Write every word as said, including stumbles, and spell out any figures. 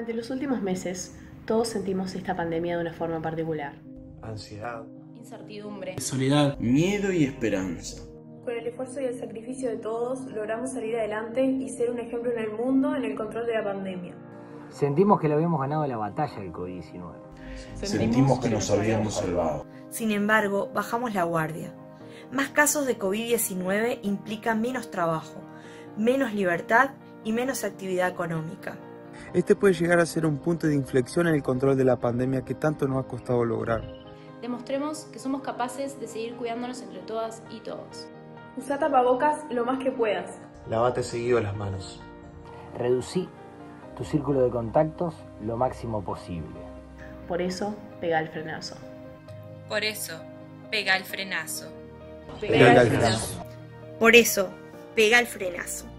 Durante los últimos meses, todos sentimos esta pandemia de una forma particular. Ansiedad, incertidumbre, soledad, miedo y esperanza. Con el esfuerzo y el sacrificio de todos, logramos salir adelante y ser un ejemplo en el mundo en el control de la pandemia. Sentimos que le habíamos ganado la batalla del COVID diecinueve. Sentimos que nos habíamos salvado. Sin embargo, bajamos la guardia. Más casos de COVID diecinueve implican menos trabajo, menos libertad y menos actividad económica. Este puede llegar a ser un punto de inflexión en el control de la pandemia que tanto nos ha costado lograr. Demostremos que somos capaces de seguir cuidándonos entre todas y todos. Usa tapabocas lo más que puedas. lavate seguido las manos. Reducí tu círculo de contactos lo máximo posible. Por eso, pega el frenazo. Por eso, pega el frenazo. Pega el frenazo. Por eso, pega el frenazo.